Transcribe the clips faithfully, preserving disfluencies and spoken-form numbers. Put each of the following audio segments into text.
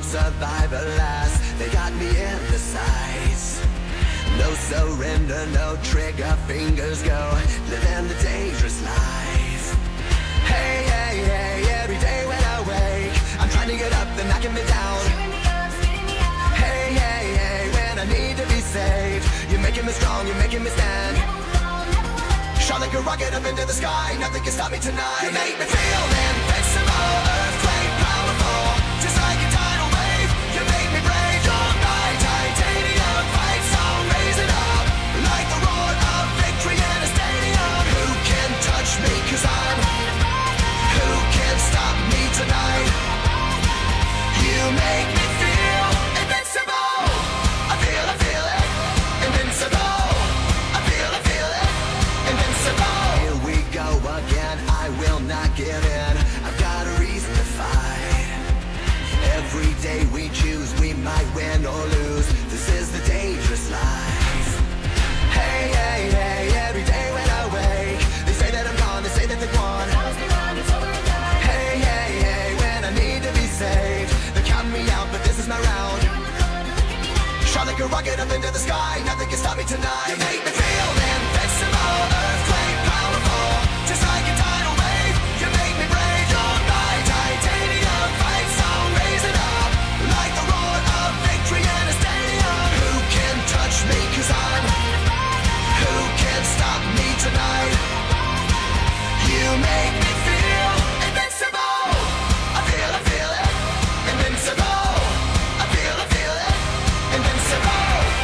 survive alas. They got me in the sights. No surrender, no trigger, fingers go, living the dangerous life. Hey, hey, hey, every day when I wake, I'm trying to get up, they're knocking me down. Hey, hey, hey, when I need to be saved, you're making me strong, you're making me stand. Shot like a rocket up into the sky, nothing can stop me tonight. You make me feel invincible, earthquake powerful, just like a tidal wave. You make me brave, you're my titanium fight song. Raise it up, like the roar of victory in a stadium. Who can touch me, cause I'm, who can stop me tonight? You make me feel invincible. I feel, I feel it, invincible. I feel, I feel it, invincible. Here we go again, I will not give in. I've got a reason to fight. Every day we choose, we might win or lose. This is the dangerous life. Hey, hey, hey, every day when I wake, they say that I'm gone, they say that they're gone. Hey, hey, hey, when I need to be saved, they're counting me out, but this is my round. Shot like a rocket up into the sky, nothing can stop me tonight. You make me feel invincible, earthquake powerful, just like a tidal wave. You make me brave, you're my titanium fight song. Raise it up, like the roar of victory in a stadium. Who can touch me, cause I'm, who can stop me tonight? You make me feel invincible. I feel, I feel it, invincible. I feel, I feel it, invincible.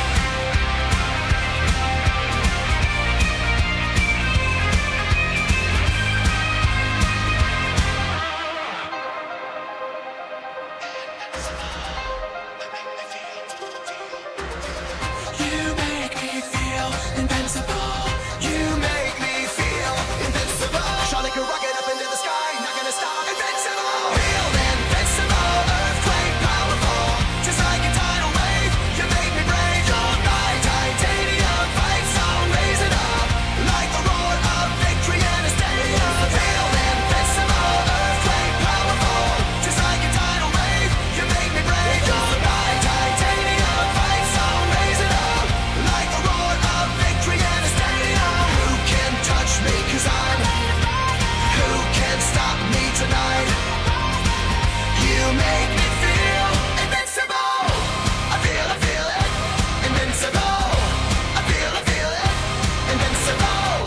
You make me feel invincible. You make me feel invincible. Shot like a rocket up into the sky, not gonna stop. Invincible. Feel invincible, earthquake powerful, just like a tidal wave. You make me brave, you're my titanium fight song. Raise it up, like the roar of victory in a stadium. Feel invincible, earthquake powerful, just like a tidal wave. You make me brave, you're my titanium fight song. Raise it up, like the roar of victory in a stadium. Who can touch me, cause I'm, who can stop me tonight? You make me feel invincible. I feel, I feel it, invincible. I feel, I feel it, invincible.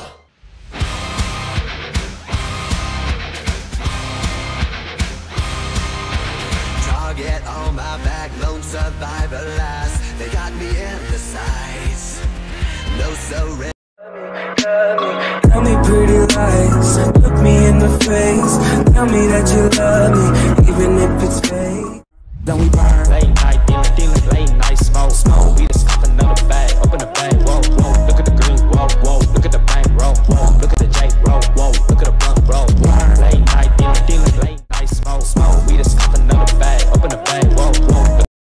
Target on my back, lone survivor last. They got me in the sights. No surrender. Tell me pretty lies, look me in the face. Tell me that you love me.